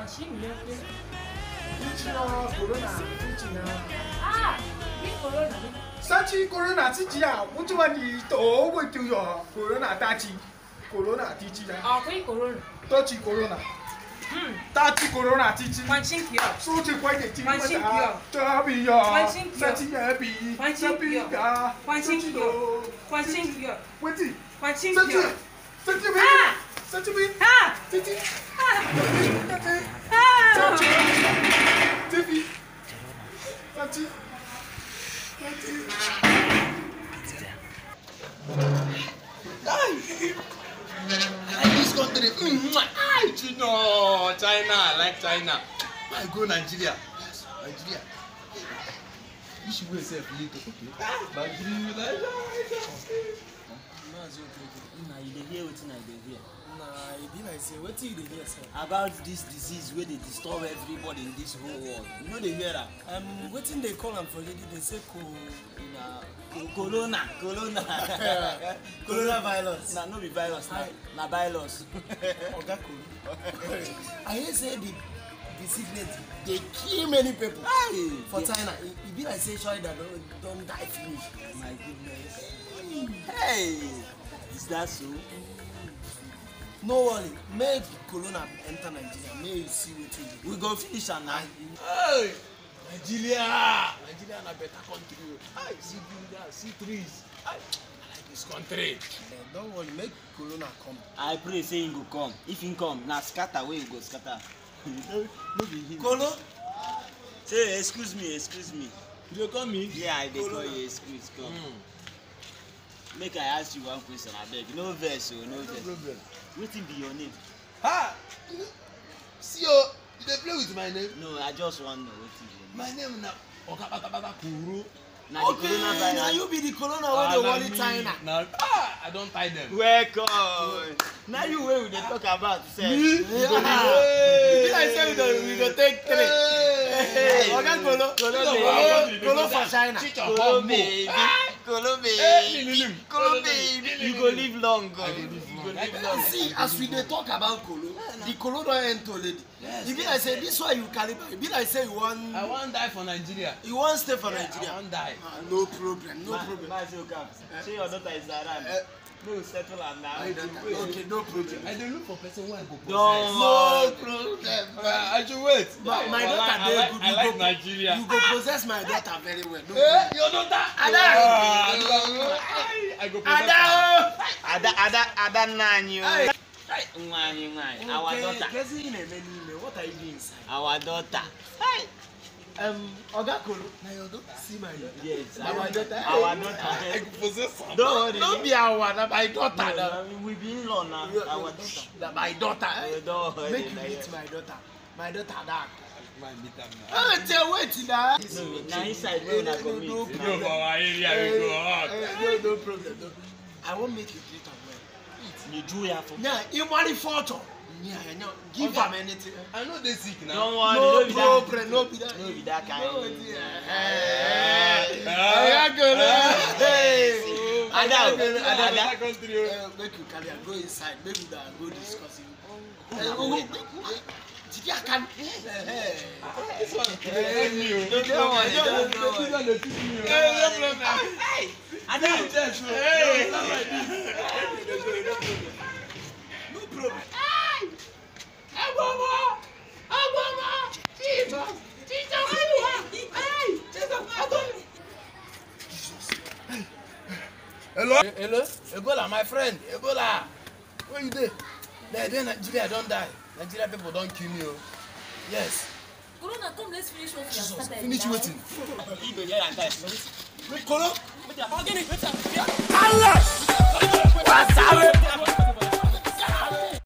Machine le. corona, 你 corona。 上次 corona 自己啊，我就话你都会丢了 corona 大剂 ，corona 低剂啊。 哦，可以 corona。 多剂 corona。大剂 corona 低剂。 关心皮啊。 说句快点，今晚啊。 这比呀。 关心皮啊。 三剂也比。 关心皮啊。关心皮啊。关心皮啊。 关剂。 关心皮啊。 三剂没。三剂没。 啊。 三剂。 啊。 这比。三剂。 This country, China, I like China. I go Nigeria. Yes, Nigeria. You should go yourself later, okay? Nigeria, you like you dey hear wetin I dey hear. Nah, e be like say wetin you dey hear sef. About this disease wey dey disturb everybody in this whole world. You no dey hear am? Wetin dey call am for lady dey say corona. Coronavirus. Na no be virus, na virus. Oga Kolo. I hear say the sickness dey kill many people. For China, e be like say China don die finish. My goodness. Hey, is that so? No worry, make corona enter Nigeria, make you see wetin we go finish am now. Hey, Nigeria na better country. I see buildings, see trees. I like this country. Don't worry, make corona come. I pray say he go come. If he come, na scatter wey he go scatter. No be him. Kolo? Say excuse me. You dey call me? Yeah, I dey call you. Excuse come. Make I ask you one question, abeg. No vex o, no vex. Wetin be your name? See you dey play with my name? No, I just wan know wetin be your name. My name na Oga Patapata Kuro. Na the coronavirus. Na you be the corona wey dey worry China. I don tie them. Welcome. Na you wey we dey talk about sef. Me? You go live. Be like say we go take three. Oga Kolo for China. Kolo baby. You go live long. See, as we dey talk about Kolo, the Kolo don enter already. E be like say this one you carry back. E be like say you wan. I wan die for Nigeria. You wan stay for Nigeria. I wan die. No problem. Say your daughter is around. No settle am now. Okay, no problem. I dey look for person wey I go possess. No problem. I should wait. My daughter dey good. I like Nigeria. You go possess my daughter very well. Your daughter? Ada. I go possess Ada nanyo. Nwanyi. Our daughter. What are you doing inside? Our daughter. Oga Kolo, na your daughter see my daughter. Yes, our daughter. Our daughter. I go possess her. Don't worry. No be our, na my daughter. No, we be in law now. Our daughter. Na my daughter. Don't worry. Make you meet my daughter. My daughter that. Man, meet am now. Wait now. No, na inside wey una go meet. You go for our area, we go hot. No problem. I want make you treat am well. You do ya for. Yeah, you marry photo. Yeah, give am anything. I know they sick now. Don't worry. No problem. No be that. No be that kind. Ada. Make you carry am go inside. Make we go discuss it. Did you can? This one new. Don't worry. No problem. Hello? Ebola, my friend. Ebola. Where you there? Nigeria don't die. Nigeria people don't kill me. Yes. Corona, come, let's finish what we have started. Finish waiting. Kolo? Organic, what's up? Allah! What's up?